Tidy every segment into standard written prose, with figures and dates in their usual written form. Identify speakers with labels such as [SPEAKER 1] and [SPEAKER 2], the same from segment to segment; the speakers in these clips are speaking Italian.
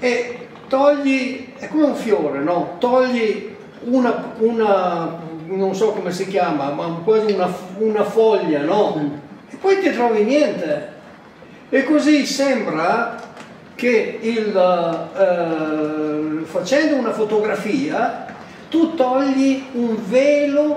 [SPEAKER 1] e togli, è come un fiore, no? Togli una non so come si chiama, ma quasi una foglia, no? E poi ti trovi niente. E così sembra che facendo una fotografia tu togli un velo,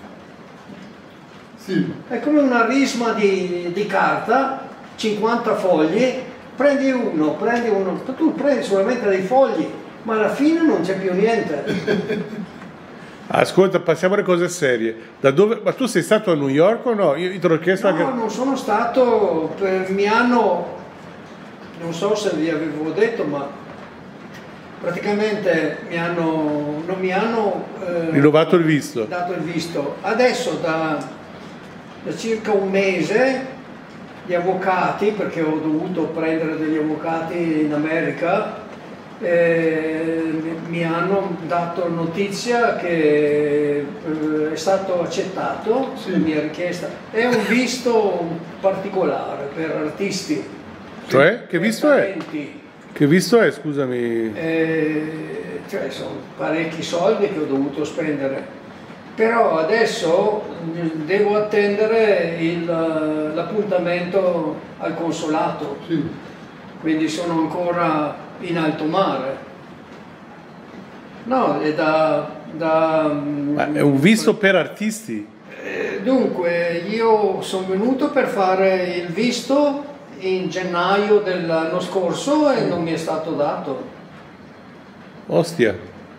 [SPEAKER 2] sì.
[SPEAKER 1] È come una risma di carta, 50 fogli, prendi uno, tu prendi solamente dei fogli, ma alla fine non c'è più niente.
[SPEAKER 3] Ascolta, passiamo alle cose serie. Da dove? Ma tu sei stato a New York o no? Io te l'ho chiesto
[SPEAKER 1] No,
[SPEAKER 3] anche...
[SPEAKER 1] non sono stato, mi hanno, non so se vi avevo detto, ma praticamente non mi hanno
[SPEAKER 3] rinnovato il visto.
[SPEAKER 1] dato il visto. Adesso da circa un mese gli avvocati, perché ho dovuto prendere degli avvocati in America, mi hanno dato notizia che è stato accettato,
[SPEAKER 2] sì.
[SPEAKER 1] La mia richiesta. È un visto particolare per artisti.
[SPEAKER 3] Cioè? Che visto è? Che visto è, scusami?
[SPEAKER 1] Cioè sono parecchi soldi che ho dovuto spendere, però adesso devo attendere l'appuntamento al consolato,
[SPEAKER 2] Sì.
[SPEAKER 1] quindi sono ancora in alto mare. No, è
[SPEAKER 3] Ma è un visto per artisti?
[SPEAKER 1] Dunque, io sono venuto per fare il visto in gennaio dell'anno scorso e non mi è stato dato.
[SPEAKER 3] Ostia.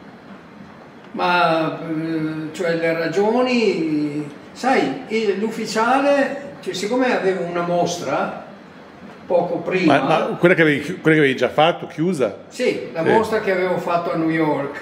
[SPEAKER 1] Ma cioè le ragioni, sai, l'ufficiale, cioè, siccome avevo una mostra poco prima,
[SPEAKER 3] Ma quella che avevi già fatto, chiusa?
[SPEAKER 1] sì, la
[SPEAKER 3] sì.
[SPEAKER 1] mostra che avevo fatto a New York,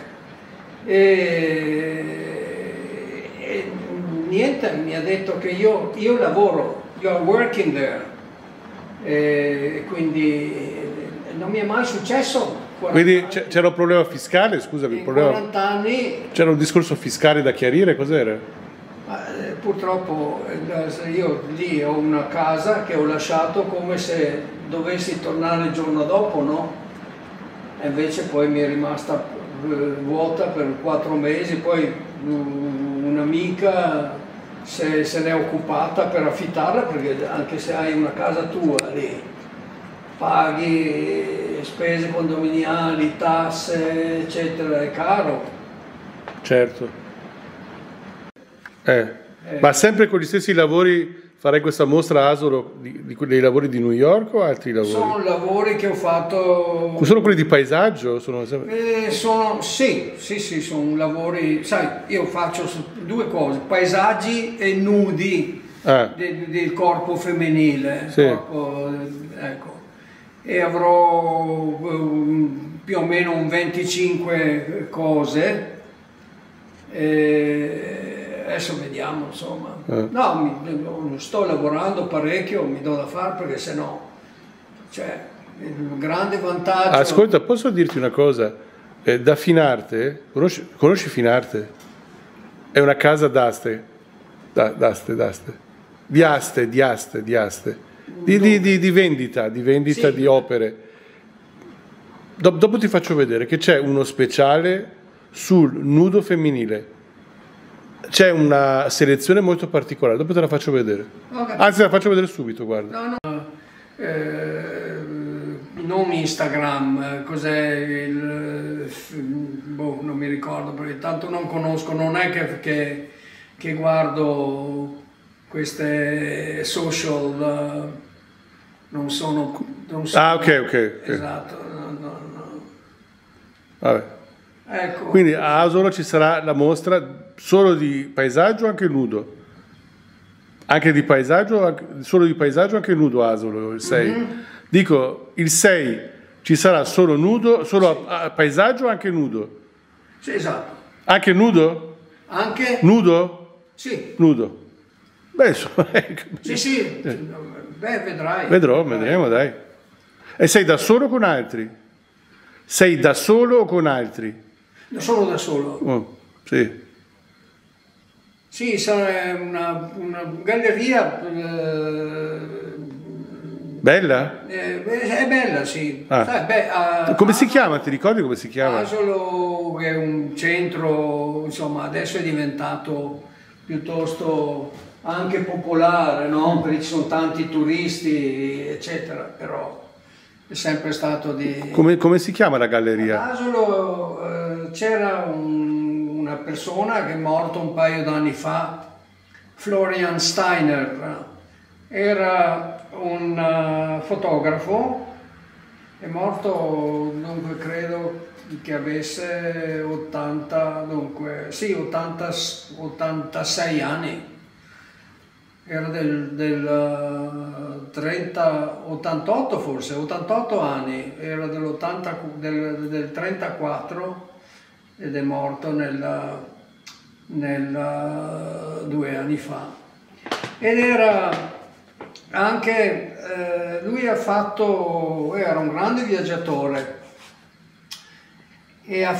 [SPEAKER 1] e niente, mi ha detto che io lavoro, you are working there, e quindi non mi è mai successo.
[SPEAKER 3] Quindi c'era un problema fiscale, scusami,
[SPEAKER 1] In 40 anni.
[SPEAKER 3] C'era un discorso fiscale da chiarire, cos'era?
[SPEAKER 1] Purtroppo io lì ho una casa che ho lasciato come se dovessi tornare il giorno dopo, no? E invece poi mi è rimasta vuota per 4 mesi, poi un'amica se ne è occupata per affittarla, perché anche se hai una casa tua lì paghi spese condominiali, tasse, eccetera, è caro.
[SPEAKER 3] Certo. Ma sempre con gli stessi lavori farei questa mostra a Asolo dei lavori di New York o altri lavori?
[SPEAKER 1] Sono lavori che ho fatto.
[SPEAKER 3] Sono quelli di paesaggio?
[SPEAKER 1] Sì, sono lavori, sai, io faccio due cose, paesaggi e nudi del corpo femminile.
[SPEAKER 3] Sì.
[SPEAKER 1] Ecco. E avrò più o meno un 25 cose. Adesso vediamo, insomma. No, sto lavorando parecchio, mi do da fare perché sennò, cioè, il grande vantaggio.
[SPEAKER 3] Ascolta, posso dirti una cosa? Da Finarte, conosci Finarte? È una casa d'aste. Di aste. Di vendita sì. Di opere. Dopo ti faccio vedere che c'è uno speciale sul nudo femminile. C'è una selezione molto particolare, dopo te la faccio vedere. Okay. Anzi, la faccio vedere subito, guarda.
[SPEAKER 1] No. Non Instagram, cos'è non mi ricordo, perché tanto non conosco, non è che guardo queste social, non sono
[SPEAKER 3] ok.
[SPEAKER 1] Esatto, no.
[SPEAKER 3] Vabbè.
[SPEAKER 1] Ecco.
[SPEAKER 3] Quindi a Asolo ci sarà la mostra solo di paesaggio o anche nudo? Anche di paesaggio, solo di paesaggio, anche nudo a Asolo, il 6. Mm-hmm. Dico, il 6 ci sarà solo nudo, solo sì. a paesaggio o anche nudo?
[SPEAKER 1] Sì, esatto.
[SPEAKER 3] Anche nudo?
[SPEAKER 1] Anche?
[SPEAKER 3] Nudo?
[SPEAKER 1] Sì.
[SPEAKER 3] Nudo. Beh,
[SPEAKER 1] sì. Beh, vedrai.
[SPEAKER 3] Vedremo, dai. E sei da solo o con altri? Sei da solo o con altri?
[SPEAKER 1] Sono da solo.
[SPEAKER 3] Oh, sì.
[SPEAKER 1] Sì, sarà una galleria
[SPEAKER 3] Bella?
[SPEAKER 1] È bella, sì.
[SPEAKER 3] Ah.
[SPEAKER 1] Sai,
[SPEAKER 3] Come si chiama? Ti ricordi come si chiama?
[SPEAKER 1] Asolo è un centro, insomma, adesso è diventato piuttosto anche popolare, no? Perché ci sono tanti turisti, eccetera, però è sempre stato di...
[SPEAKER 3] Come si chiama la galleria?
[SPEAKER 1] A Asolo c'era una persona che è morto un paio d'anni fa, Florian Steiner, era un fotografo, è morto, dunque credo che avesse 86 anni, era del 88 forse, 88 anni, era del 34 ed è morto nel 2 anni fa. Ed era anche, lui era un grande viaggiatore e ha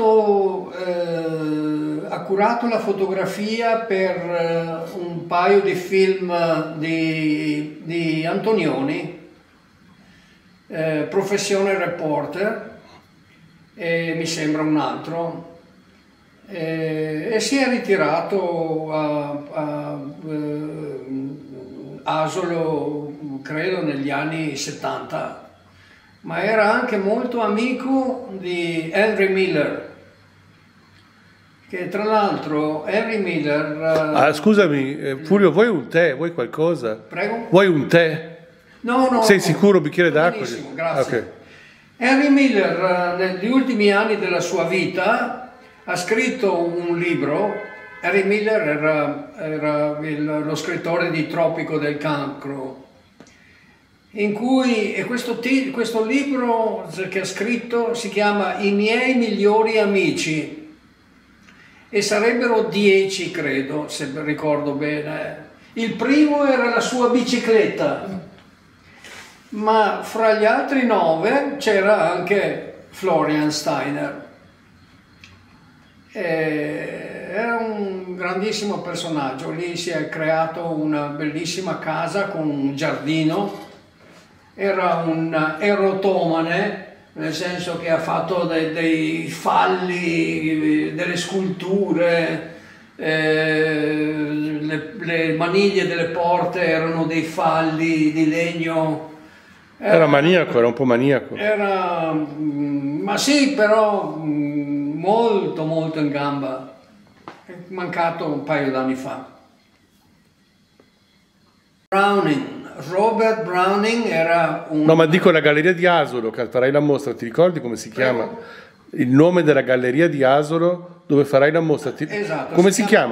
[SPEAKER 1] curato la fotografia per un paio di film di Antonioni, Professione Reporter, e mi sembra un altro, e si è ritirato a Asolo, credo negli anni 70, ma era anche molto amico di Henry Miller, che tra l'altro Henry Miller...
[SPEAKER 3] Scusami, Fulvio, vuoi un tè? Vuoi qualcosa?
[SPEAKER 1] Prego?
[SPEAKER 3] Vuoi un tè?
[SPEAKER 1] No.
[SPEAKER 3] Sei sicuro? Un bicchiere d'acqua?
[SPEAKER 1] Benissimo, grazie.
[SPEAKER 3] Okay.
[SPEAKER 1] Henry Miller negli ultimi anni della sua vita ha scritto un libro. Henry Miller era lo scrittore di Tropico del Cancro, in cui questo libro che ha scritto si chiama I miei migliori amici, e sarebbero 10, credo, se ricordo bene. Il primo era la sua bicicletta, ma fra gli altri 9 c'era anche Florian Steiner. Era un grandissimo personaggio. Lì si è creato una bellissima casa con un giardino. Era un erotomane, nel senso che ha fatto dei falli, delle sculture, le maniglie delle porte erano dei falli di legno.
[SPEAKER 3] Era maniaco, era un po' maniaco.
[SPEAKER 1] Ma sì, però molto molto in gamba. È mancato un paio d'anni fa. Robert Browning era un...
[SPEAKER 3] No, ma dico la galleria di Asolo, che farai la mostra, ti ricordi come si chiama? Il nome della galleria di Asolo dove farai la mostra.
[SPEAKER 1] Esatto.
[SPEAKER 3] Come si chiama?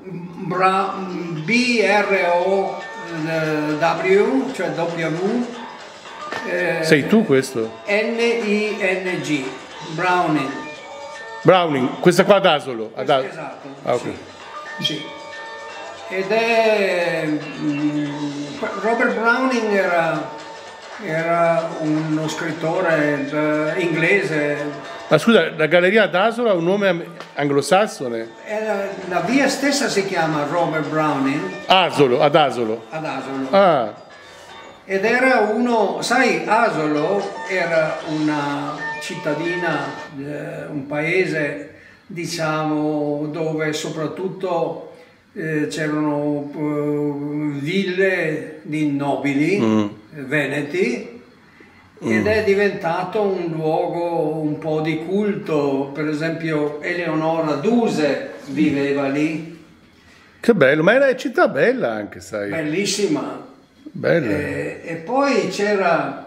[SPEAKER 1] B-R-O-W, cioè W.
[SPEAKER 3] Sei tu questo?
[SPEAKER 1] N-I-N-G, Browning.
[SPEAKER 3] Browning, questa qua ad Asolo.
[SPEAKER 1] Esatto.
[SPEAKER 3] Ah, okay.
[SPEAKER 1] Sì. Ed è... Robert Browning era uno scrittore inglese.
[SPEAKER 3] Ma scusa, la galleria ad Asolo ha un nome anglosassone?
[SPEAKER 1] La via stessa si chiama Robert Browning.
[SPEAKER 3] Asolo, ad Asolo.
[SPEAKER 1] Ad Asolo.
[SPEAKER 3] Ah.
[SPEAKER 1] Ed era sai, Asolo era una cittadina, un paese, diciamo, dove soprattutto c'erano ville di nobili veneti, ed è diventato un luogo un po' di culto. Per esempio Eleonora Duse viveva lì.
[SPEAKER 3] Che bello, ma era città bella anche, sai.
[SPEAKER 1] Bellissima.
[SPEAKER 3] Bella.
[SPEAKER 1] E poi c'era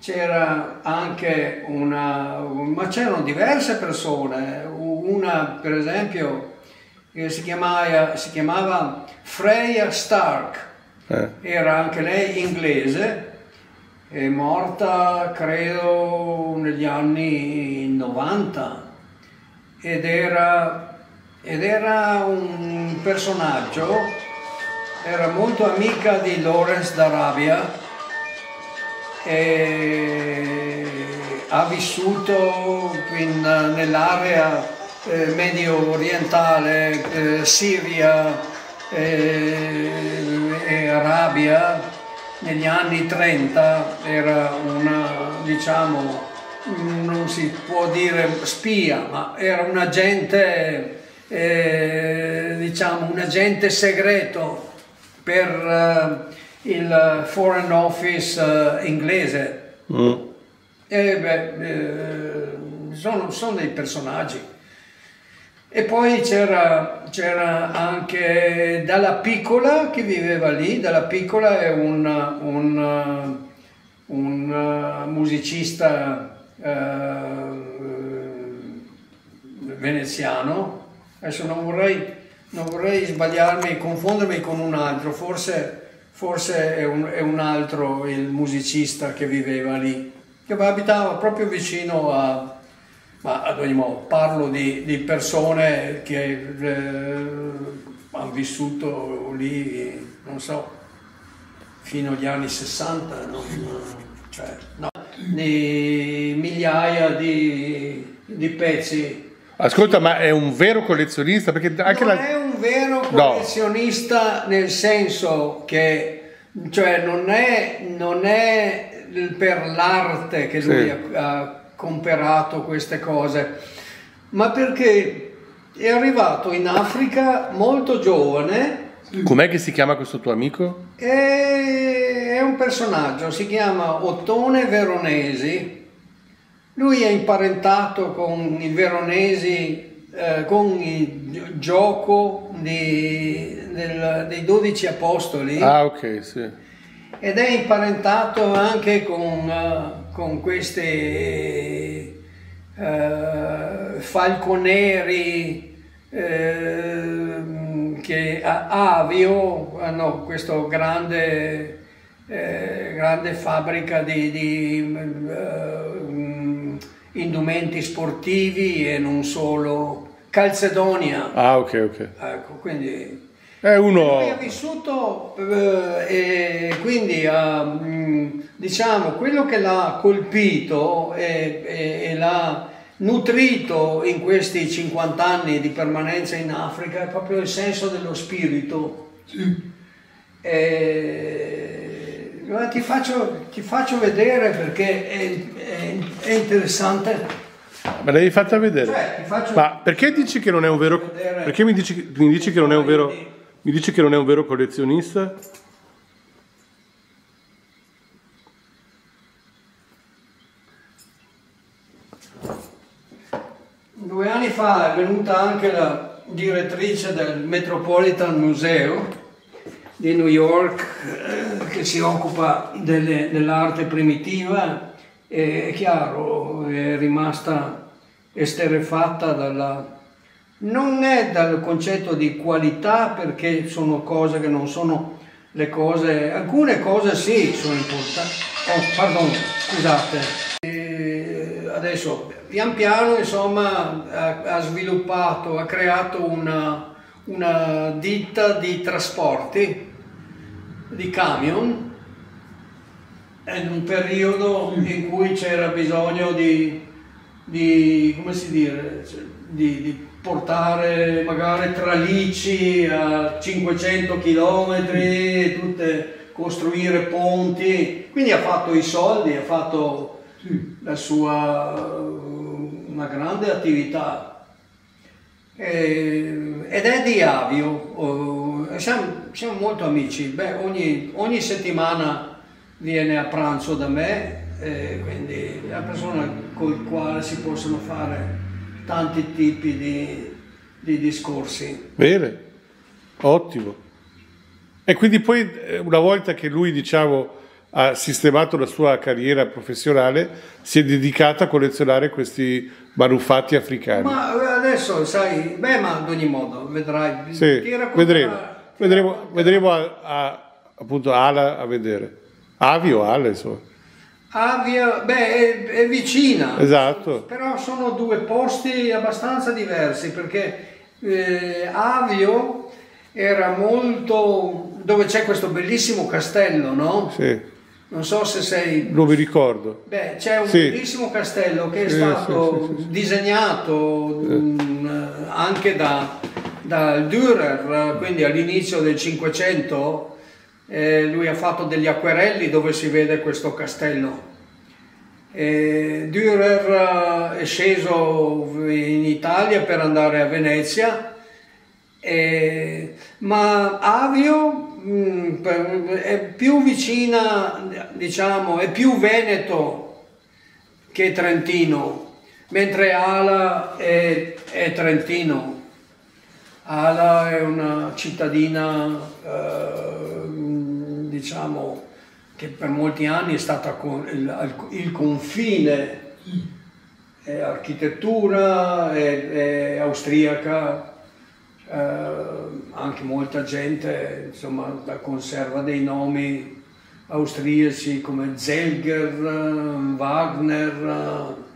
[SPEAKER 1] anche ma c'erano diverse persone, una per esempio che si chiamava Freya Stark, era anche lei inglese, è morta credo negli anni 90, ed era un personaggio, era molto amica di Lawrence d'Arabia e ha vissuto nell'area medio orientale, Siria e Arabia, negli anni 30 era una, diciamo, non si può dire spia, ma era un agente, diciamo, un agente segreto per il Foreign Office inglese. Sono dei personaggi. E poi c'era anche Dalla Piccola che viveva lì. Dalla Piccola è un musicista veneziano. Adesso non vorrei sbagliarmi, confondermi con un altro, forse è un altro il musicista che viveva lì, che abitava proprio vicino a... Ma ad ogni modo parlo di persone che hanno vissuto lì, non so, fino agli anni 60, di migliaia di pezzi.
[SPEAKER 3] Ascolta, ma è un vero collezionista? Perché anche
[SPEAKER 1] non è un vero collezionista, nel senso che, cioè, non è per l'arte che lui ha comperato queste cose, ma perché è arrivato in Africa molto giovane.
[SPEAKER 3] Com'è che si chiama questo tuo amico?
[SPEAKER 1] È un personaggio, si chiama Ottone Veronesi. Lui è imparentato con i veronesi, con il gioco dei 12 apostoli.
[SPEAKER 3] Ah, ok, sì.
[SPEAKER 1] Ed è imparentato anche con questi falconieri che a Avio hanno questa grande fabbrica di indumenti sportivi e non solo, Calzedonia.
[SPEAKER 3] Ah, ok.
[SPEAKER 1] Ecco, quindi
[SPEAKER 3] uno...
[SPEAKER 1] lui ha vissuto e quindi diciamo quello che l'ha colpito e l'ha nutrito in questi 50 anni di permanenza in Africa è proprio il senso dello spirito. Ti faccio vedere perché è interessante.
[SPEAKER 3] Me l'hai fatta vedere?
[SPEAKER 1] Cioè,
[SPEAKER 3] Ma perché dici che non è un vero... Perché mi dici che non è un vero... Mi dici che non è un vero collezionista?
[SPEAKER 1] Due anni fa è venuta anche la direttrice del Metropolitan Museum di New York che si occupa dell'arte primitiva e è chiaro, è rimasta esterrefatta non è dal concetto di qualità, perché sono cose che non sono le cose, alcune cose sì sono importanti. Pardon, scusate. Adesso pian piano insomma ha sviluppato, ha creato una ditta di trasporti, di camion, in un periodo in cui c'era bisogno di come si dire, di portare magari tralicci a 500 km, costruire ponti, quindi ha fatto i soldi, ha fatto una grande attività ed è di Avio. Siamo molto amici. Beh, ogni settimana viene a pranzo da me, quindi è una persona con la quale si possono fare tanti tipi di discorsi.
[SPEAKER 3] Bene, ottimo. E quindi poi una volta che lui, diciamo, ha sistemato la sua carriera professionale, si è dedicato a collezionare questi manufatti africani.
[SPEAKER 1] Ma adesso sai, ma ad ogni modo vedrai.
[SPEAKER 3] Sì, vedremo appunto Ala a vedere. Avio, Ala, insomma.
[SPEAKER 1] Avio, è vicina.
[SPEAKER 3] Esatto.
[SPEAKER 1] Però sono due posti abbastanza diversi, perché Avio era molto... dove c'è questo bellissimo castello, no?
[SPEAKER 3] Sì.
[SPEAKER 1] Non so se sei...
[SPEAKER 3] Non mi ricordo.
[SPEAKER 1] C'è un bellissimo castello che è stato disegnato anche da Dürer, quindi all'inizio del 500, lui ha fatto degli acquerelli dove si vede questo castello. Dürer è sceso in Italia per andare a Venezia, ma Avio è più vicina, diciamo, è più Veneto che Trentino, mentre Ala è Trentino. Ala è una cittadina, diciamo, che per molti anni è stata il confine, è architettura, è austriaca, anche molta gente, insomma, conserva dei nomi austriaci come Zelger, Wagner,